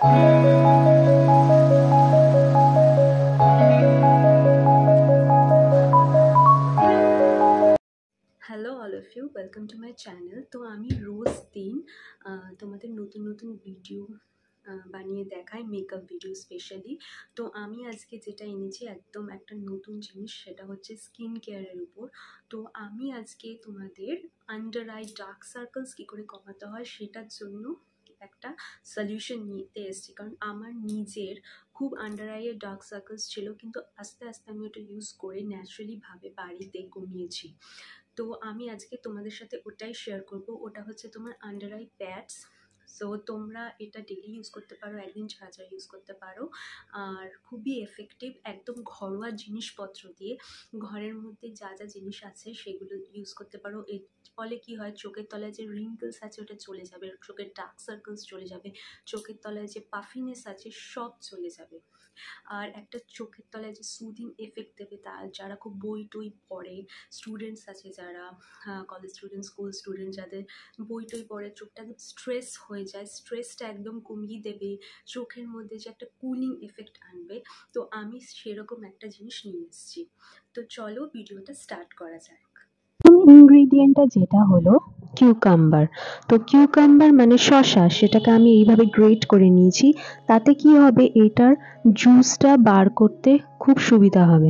Hello all of you, welcome to my channel. তো আমি রোজ দিন তোমাদের নতুন নতুন ভিডিও বানিয়ে দেখাই, মেকআপ ভিডিও স্পেশালি। তো আমি আজকে যেটা এনেছি একদম একটা নতুন জিনিস, সেটা হচ্ছে স্কিন কেয়ারের উপর। তো আমি আজকে তোমাদের আন্ডার আই ডার্ক সার্কেলস কী করে কমাতে হয় সেটার জন্য একটা সলিউশন নিতে এসেছি। কারণ আমার নিজের খুব আন্ডার আইয়ের ডার্ক সার্কেলস ছিল, কিন্তু আস্তে আস্তে আমি ওটা ইউজ করে ন্যাচারালিভাবে বাড়িতে কমিয়েছি। তো আমি আজকে তোমাদের সাথে ওটাই শেয়ার করব। ওটা হচ্ছে তোমার আন্ডার আই প্যাডস। সো তোমরা এটা ডেলি ইউজ করতে পারো, একদিন ছাড়া ছাড়া ইউজ করতে পারো। আর খুবই এফেক্টিভ, একদম ঘরোয়া জিনিসপত্র দিয়ে, ঘরের মধ্যে যা যা জিনিস আছে সেগুলো ইউজ করতে পারো। এর ফলে কি হয়, চোখের তলায় যে রিঙ্কলস আছে ওটা চলে যাবে, চোখের ডার্ক সার্কেলস চলে যাবে, চোখের তলায় যে পাফিনেস আছে সব চলে যাবে। আর একটা চোখের তলায় যে সুদিং এফেক্ট দেবে, তা যারা খুব বই টই পড়ে, স্টুডেন্টস আছে যারা কলেজ স্টুডেন্ট, স্কুল স্টুডেন্ট, যাদের বই টই পড়ে চোখটা একদম স্ট্রেস হয়ে যায়, স্ট্রেসটা একদম কমিয়ে দেবে, চোখের মধ্যে যে একটা কুলিং এফেক্ট আনবে। তো আমি সেরকম একটা জিনিস নিয়ে এসেছি। তো চলো ভিডিওটা স্টার্ট করা যাক। ইনগ্রেডিয়েন্টটা যেটা হলো কিউকাম্বার। তো কিউকাম্বার মানে শসা, সেটাকে আমি এইভাবে গ্রেট করে নিয়েছি। তাতে কি হবে, এটার জুসটা বার করতে খুব সুবিধা হবে।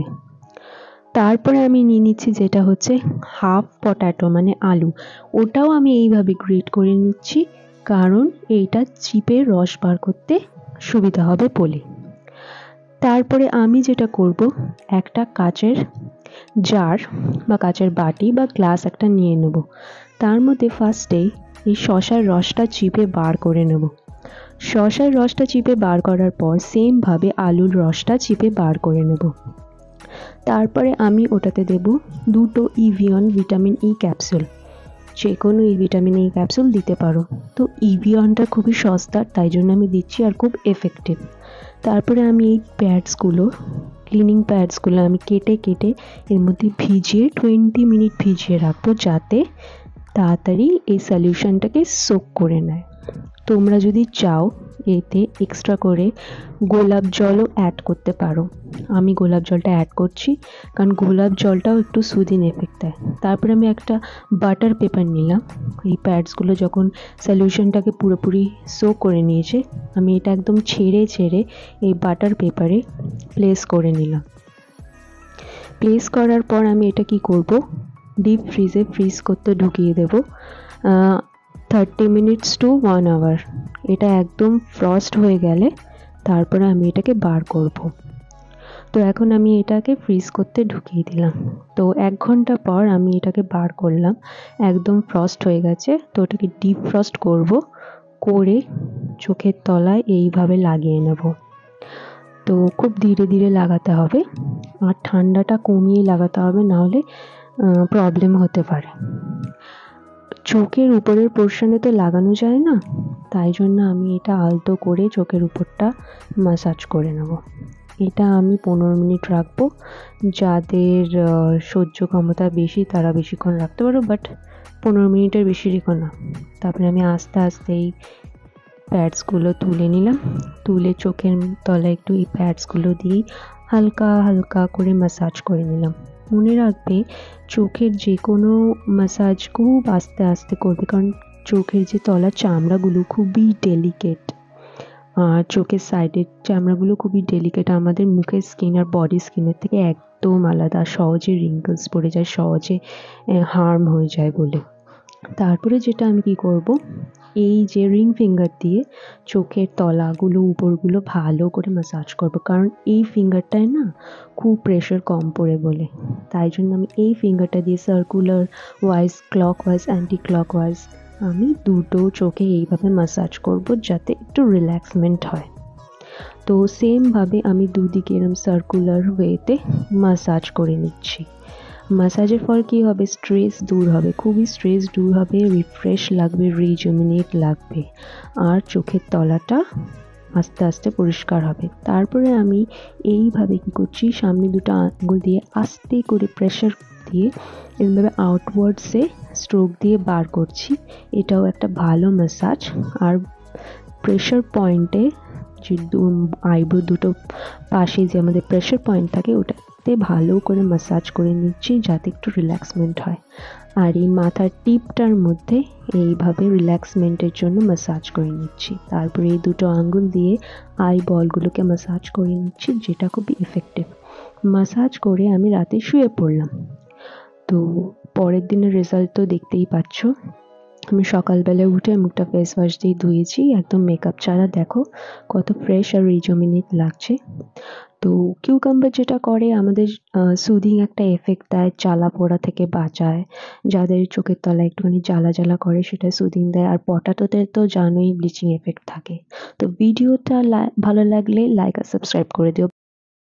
তারপরে আমি নিয়ে নিচ্ছি যেটা হচ্ছে হাফ পটাটো মানে আলু, ওটাও আমি এইভাবে গ্রেট করে নিচ্ছি, কারণ এইটা চিপে রস বার করতে সুবিধা হবে বলে। তারপরে আমি যেটা করব, একটা কাচের জার বা কাচের বাটি বা গ্লাস একটা নিয়ে নেব। তার মধ্যে ফার্স্টেই এই শসার রসটা চিপে বার করে নেব। শসার রসটা চিপে বার করার পর সেমভাবে আলুর রসটা চিপে বার করে নেব। তারপরে আমি ওটাতে দেব 2 ইভিয়ন ভিটামিন ই ক্যাপসুল। যে কোনো ভিটামিন ই ক্যাপসুল দিতে পারো। তো ইভিয়নটা খুবই সস্তা, তাই জন্য আমি দিচ্ছি, আর খুব এফেক্টিভ। তারপরে আমি এই প্যাডসগুলো, ক্লিনিং প্যাডসগুলো আমি কেটে কেটে এর মধ্যে ভিজিয়ে 20 মিনিট ভিজিয়ে রাখবো, যাতে তাড়াতাড়ি এই সলিউশনটাকে সোক করে নেয়। তোমরা যদি চাও এতে এক্সট্রা করে গোলাপ জলও অ্যাড করতে পারো। আমি গোলাপ জলটা অ্যাড করছি, কারণ গোলাপ জলটাও একটু সুদিং এফেক্ট দেয়। তারপরে আমি একটা বাটার পেপার নিলাম। এই প্যাডসগুলো যখন সলিউশনটাকে পুরোপুরি সোক করে নিয়েছে, আমি এটা একদম ছেড়ে ছেড়ে এই বাটার পেপারে প্লেস করে নিলাম। প্লেস করার পর আমি এটা কি করব, ডিপ ফ্রিজে ফ্রিজ করতে ঢুকিয়ে দেব 30 মিনিটস টু 1 আওয়ার। এটা একদম ফ্রস্ট হয়ে গেলে তারপরে আমি এটাকে বার করব। তো এখন আমি এটাকে ফ্রিজ করতে ঢুকিয়ে দিলাম। তো 1 ঘন্টা পর আমি এটাকে বার করলাম, একদম ফ্রস্ট হয়ে গেছে। তো ওটাকে ডিপ ফ্রস্ট করব, করে চোখের তলায় এইভাবে লাগিয়ে নেব। তো খুব ধীরে ধীরে লাগাতে হবে, আর ঠান্ডাটা কমিয়ে লাগাতে হবে, নাহলে প্রবলেম হতে পারে। চোখের উপরের পোর্শনে তো লাগানো যায় না, তাই জন্য আমি এটা আলতো করে চোখের উপরটা ম্যাসাজ করে নেব। এটা আমি 15 মিনিট রাখবো। যাদের সহ্য ক্ষমতা বেশি তারা বেশিক্ষণ রাখতে পারো, বাট 15 মিনিটের বেশি রেখো না। তারপরে আমি আস্তে আস্তে এই প্যাডসগুলো তুলে নিলাম, তুলে চোখের তলায় একটু এই প্যাডসগুলো দিয়ে হালকা হালকা করে ম্যাসাজ করে নিলাম। মনে রাখবে, চোখের যে কোনো ম্যাসাজ খুব আস্তে আস্তে করবে, কারণ চোখের যে তলার চামড়াগুলো খুবই ডেলিকেট, আর চোখের সাইডের চামড়াগুলো খুবই ডেলিকেট। আমাদের মুখের স্কিন আর বডি স্কিনের থেকে একদম আলাদা, সহজে রিঙ্কলস পড়ে যায়, সহজে হার্ম হয়ে যায় বলে। তারপরে যেটা আমি কি করব, এই যে রিং ফিঙ্গার দিয়ে চোখের তলাগুলো উপরগুলো ভালো করে ম্যাসাজ করব, কারণ এই ফিঙ্গারটায় না খুব প্রেশার কম পড়ে বলে। তাই জন্য আমি এই ফিঙ্গারটা দিয়ে circular wise, clockwise, anticlockwise আমি দুটো চোখে এইভাবে ম্যাসাজ করব, যাতে একটু রিল্যাক্সমেন্ট হয়। তো সেমভাবে আমি দুদিকে এরকম সার্কুলার ওয়েতে ম্যাসাজ করে নিচ্ছি। ম্যাসাজের ফল কী হবে, স্ট্রেস দূর হবে, খুবই স্ট্রেস দূর হবে, রিফ্রেশ লাগবে, রিজুমিনেট লাগবে, আর চোখের তলাটা আস্তে আস্তে পরিষ্কার হবে। তারপরে আমি এইভাবে কী করছি, সামনে দুটো আঙুল দিয়ে আস্তে করে প্রেশার দিয়ে এরকমভাবে আউটওয়ার্ডসে স্ট্রোক দিয়ে বার করছি। এটাও একটা ভালো ম্যাসাজ। আর প্রেশার পয়েন্টে যে আইব্রো দুটো পাশে যে আমাদের প্রেশার পয়েন্ট থাকে ওটাতে ভালো করে ম্যাসাজ করে নিচ্ছি যাতে একটু রিল্যাক্সমেন্ট হয়। আর এই মাথার টিপটার মধ্যে এইভাবে রিল্যাক্সমেন্টের জন্য ম্যাসাজ করে নিচ্ছি। তারপরে এই দুটো আঙ্গুল দিয়ে আই বলগুলোকে ম্যাসাজ করে নিচ্ছি, যেটা খুবই ইফেক্টিভ। ম্যাসাজ করে আমি রাতে শুয়ে পড়লাম। তো পরের দিনের রেজাল্ট তো দেখতেই পাচ্ছ। আমি সকালবেলায় উঠে মুখটা ফেস ওয়াশ দিয়ে ধুয়েছি, একদম মেকআপ ছাড়া। দেখো কত ফ্রেশ আর রিজুমিনেট লাগছে। তো কিউকাম্বার যেটা করে আমাদের সুদিং একটা এফেক্ট দেয়, জ্বালা পোড়া থেকে বাঁচায়। যাদের চোখের তলায় একটুখানি জ্বালা জ্বালা করে সেটা সুদিং দেয়। আর পটাটোতে তো জানোই ব্লিচিং এফেক্ট থাকে। তো ভিডিওটা ভালো লাগলে লাইক আর সাবস্ক্রাইব করে দিও।